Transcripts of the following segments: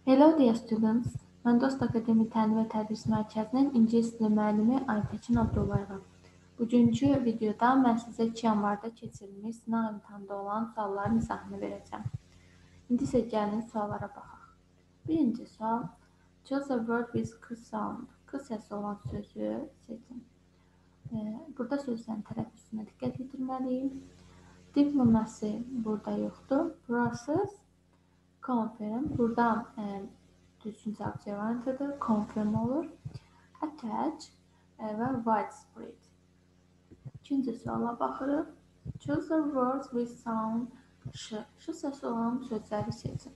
Hello dear students. Mən Dost Akademi Təlim və Tədris Mərkəzinin İngilis dili müəllimi Aytəkin Abdullayevəm. Bugünkü videoda mən sizə 2 yanvarda keçirilmiş sınav imtahanında olan sualların izahını verəcəm. İndi isə gəlin suallara baxaq. Birinci sual. Choose a word with K sound. K səsi olan sözü seçin. Burada sözlərin tələffüzünə diqqət yetirməliyik. Diplomacy burada yoxdur. Process, confirm. Burada düzgün cavab C variantıdır. Confirm olur. Attach və widespread. İkinci suala baxırıq. Choose the words with sound ş. Ş səsi olan sözləri seçin.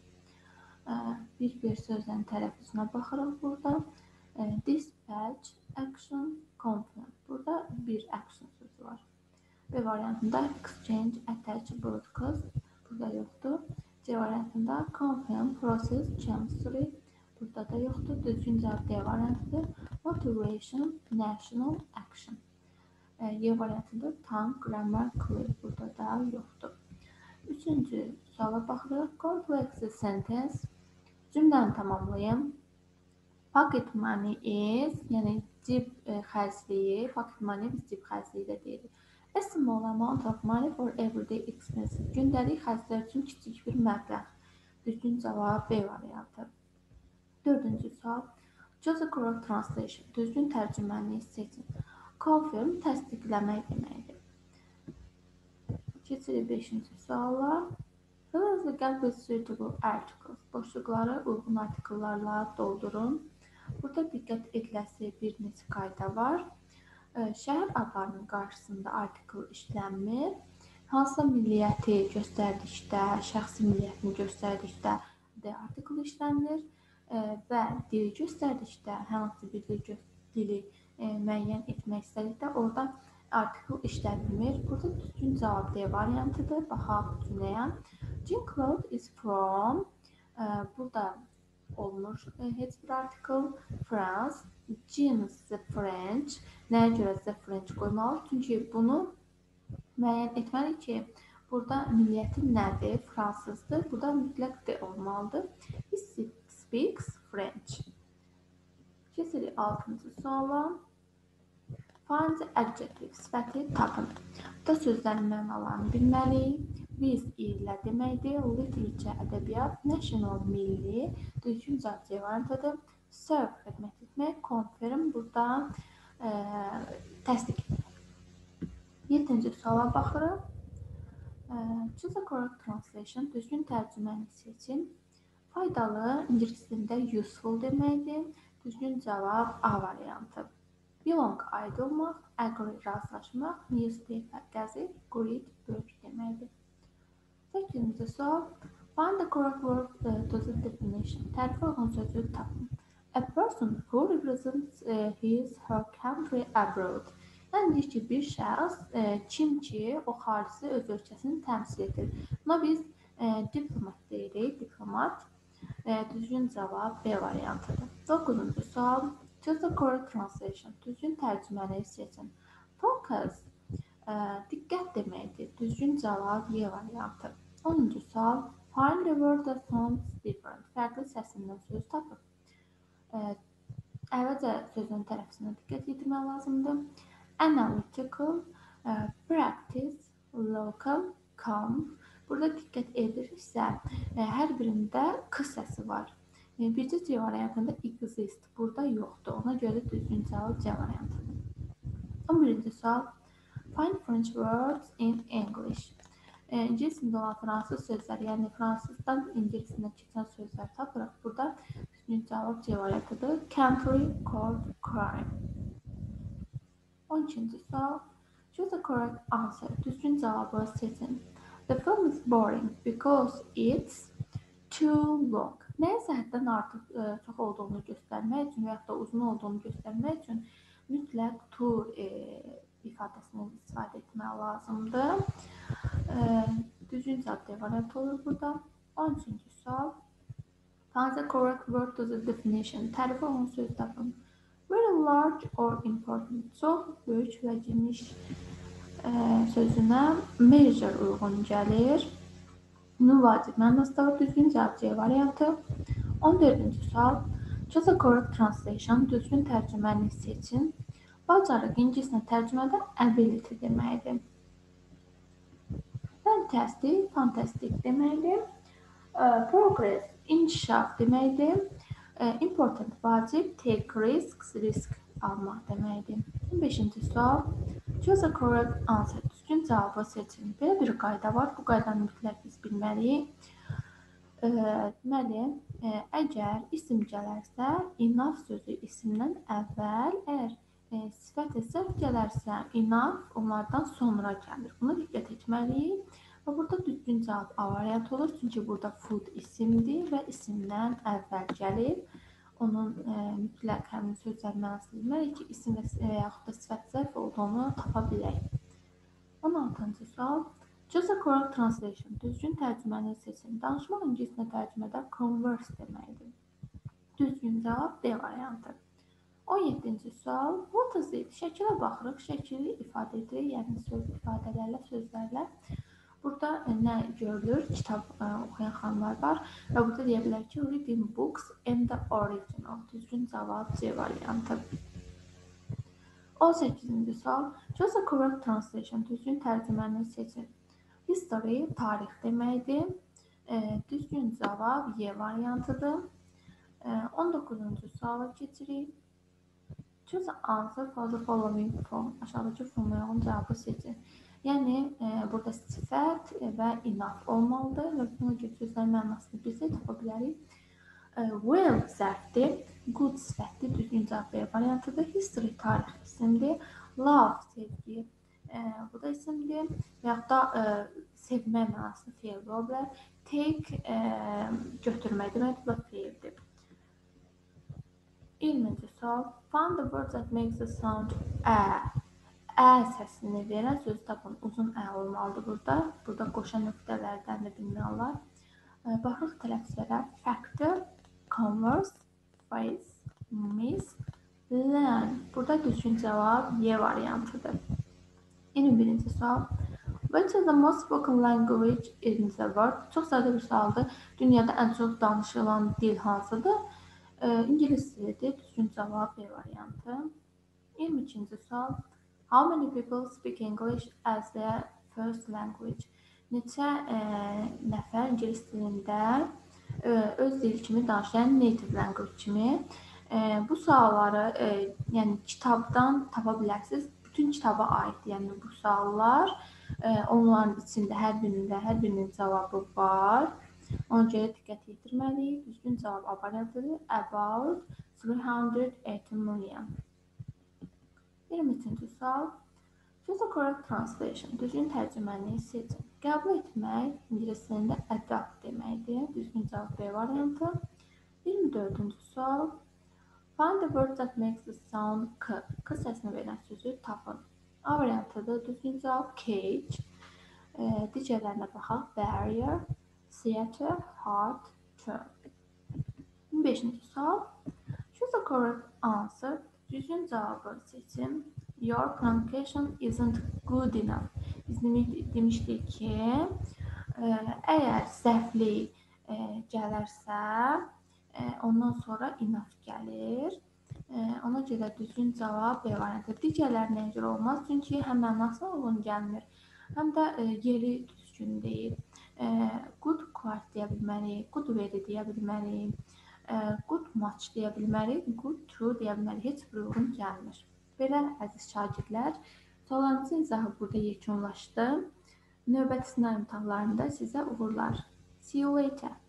Bir sözlərin tələffüzünə baxırıq burada. Dispatch, action, confirm. Burada bir action sözü var. B variantında exchange, attach, broadcast. Burada yoxdur. C variantında confirm, process, chancery. Burada da yoxdur. Düzgün cavab D variantıdır. Motivation, national, action. Y variantında tongue, grammar, clear. Burada da yoxdur. Üçüncü suala baxırıq. Complex sentence. Cümləni tamamlayın. Pocket money is, yəni cib xərcliyi, pocket money biz cib xərcliyi də deyirik. A small amount of money for everyday expenses. Gündəlik xərclər üçün kiçik bir məbləğ. Düzgün cavab B variantı. Dördüncü sual. Choose a correct translation. Düzgün tərcüməni seçin. Confirm, təsdiqləmək deməkdir. Keçirik 5-ci suala. Fill in the gap with suitable articles. Boşluqları uyğun artikellarla doldurun. Burada diqqət ediləsi bir neçə qayda var. Şəhər adlarının qarşısında artikel işlənmir. Hansısa milliyyəti göstərdikdə, şəxsi milliyyətini göstərdikdə D artikel işlənilir və dili göstərdikdə, hansı bir dili müəyyən etmək istədikdə orada artikel işlənilmir. Burada düzgün cavab D variantıdır. Baxaq cümləyə. Jean Claude is from, burada olmur heç bir artikel. France, Jean is the French. Nəyə görə the French qoymalıyıq? Çünki bunu müəyyən etməliyik ki, burada milliyyəti nədir? Fransızdır. Burada mütləq D olmalıdır. He speaks French. Keçirik 6-cı suala. Find the adjective, sifəti tapın. Burada sözlərin mənalarını bilməliyik. With ilə deməkdir. Literature, ədəbiyyat. National, milli. Düzgün cavab C variantıdır. Serve, xidmət etmək. Confirm, burada təsdiq etmək. 7-ci suala baxırıq. Choose a correct translation. Düzgün tərcüməni seçin. Faydalı, ingilis dilində useful deməkdir. Düzgün cavab A variantı. Belong, aid olmaq. Agree, razılaşmaq. Newspaper, qəzet. Greet, böyük deməkdir. 8-ci sual. Find the correct word to the definition. Tərifə uyğun sözü tapın. A person who represents her country abroad. Yəni deyir ki, bir şəxs kim ki, o xarici öz ölkəsini təmsil edir. Buna biz diplomat deyirik, diplomat. Düzgün cavab B variantıdır. 9-cu sual. Choose the correct translation. Düzgün tərcüməni seçin. Focus, diqqət deməkdir. Düzgün cavab Y variantı. 10-cu sual. Find the word that sounds different. Fərqli səsindən söz tapın. Əvvəlcə sözün tələffüzünə diqqət yetirmək lazımdır. Analytical, practice, local, calm. Burada diqqət ediriksə, hər birində K səsi var. Bircə C variantında exist, burada yoxdur. Ona görə düzgün cavab C variantıdır. 11-ci sual. Find French words in English. İngilis dilində olan fransız sözləri, yəni fransızdan ingilis dilinə keçən sözlər tapırıq. Burada düzgün cavab C variantıdır. Country, court, crime. 12-ci sual. Choose the correct answer. Düzgün cavabı seçin. The film is boring because it's too long. Nəyəsə həddən artıq çox olduğunu göstərmək üçün və ya da uzun olduğunu göstərmək üçün mütləq to ifadəsini istifadə etmək lazımdır. Düzgün cavab D variantı olur burada. 13-cü sual. Find the correct word to the definition. Tərifə uyğun söz tapın. Very large or important. Çox, böyük və geniş sözünə major uyğun gəlir. Bunun vacib mənasında düzgün cavab C variantı. 14-cü sual. Choose a correct translation. Düzgün tərcüməni seçin. Bacarıq ingiliscə tərcümədə ability deməkdir. Fantastic, fantastic deməkdir. Progress, inkişaf deməkdir. Important, vacib, take risks, risk almaq deməkdir. 15-ci sual. Choose a correct answer. Düzgün cavabı seçin. Belə bir qayda var. Bu qaydanı mütləq biz bilməliyik. Deməli, əgər isim gələrsə, enough sözü isimdən əvvəl, əgər sifət zərf gələrsə, enough onlardan sonra gəlir. Buna diqqət etməliyik. Və burada düzgün cavab A variantı olur. Çünki burada food isimdir və isimdən əvvəl gəlir. Onun mütləq həmin sözlər mənasını bilməliyik ki, isim və yaxud da sifət zərf olduğunu tapa bilək. 16-cı sual. Choose a correct translation. Düzgün tərcüməni seçin. Danışmaq ingiliscə tərcümədə converse deməkdir. Düzgün cavab D variantı. 17-ci sual. What is it? Şəkilə baxırıq. Şəkili ifadə edirik. Yəni söz ifadələrlə, sözlərlə. Burada nə görülür? Kitab oxuyan xanımlar var. Və burada deyə bilər ki, reading books in the original. Düzgün cavab C variantı. 18-ci sual. Choose a correct translation. Düzgün tərcüməni seçin. History, tarix deməkdir. Düzgün cavab Y variantıdır. 19-cu suala keçirik. Choose an answer for the following form. Aşağıdakı formaya uyğun cavabı seçin. Yəni, burada sifət və enough olmalıdır və buna görə sözlərin mənasını biz də tapa bilərik. Well zərfdir, good sifətdir, düzgün cavab B variantıdır. History, tarix isimdir. Love, sevgi, bu da isimdir. Və yaxud da sevmək mənasını fe'l ola bilər. Take, götürmək deməkdir, bu da fe'ldir. 20-ci sual. Find the word that makes the sound ə. Ə səsini verən söz tapın. Uzun ə olmalıdır burada. Burada qoşan nöqtələrdən də bilmək olar. Baxırıq tələffüzlərə. Factor, converse, phrase, miss, learn. Burada düzgün cavab Y variantıdır. 21-ci sual. Which is the most spoken language in the world? Çox sadə bir sualdır. Dünyada ən çox danışılan dil hansıdır? İngilis dilidir. Düzgün cavab B variantı. 22-ci sual. How many people speak English as their first language? Neçə nəfər ingilis dilində öz dil kimi danışan native language kimi bu sualları yəni kitabdan tapa bilərsiniz. Bütün kitaba aid yəni bu suallar. Onların içində hər birinin cavabı var. Ona görə diqqət yetirməliyik. Düzgün cavab A variantıdır. About 380 million. 23-cü sual. Choose a correct translation. Düzgün tərcüməni seçin. Qəbul etmək ingilis dilində adopt deməkdir. Düzgün cavab B variantı. 24-cü sual. Find the word that makes the sound K. K səsini verən sözü tapın. A variantıdır. Düzgün cavab cage. Digərlərinə baxaq. Barrier, theater, heart, turn. 25-ci sual. Choose a correct answer. Düzgün cavabı seçin. Your pronunciation isn't good enough. Biz demişdik ki, əgər səhvlik gələrsə, ondan sonra enough gəlir. Ona görə düzgün cavab B variantı. Digərlərinə görə olmaz, çünki həm mənasına uyğun gəlmir, həm də yeri düzgün deyil. Good quite deyə bilməliyik, good very deyə bilməliyik, good much deyə bilməliyik, good true deyə bilməliyik. Heç bir uyğun gəlmir. Belə əziz şagirdlər, suallarımızın izahı burada yekunlaşdı. Növbəti sınav imtahanlarında sizə uğurlar. See you later.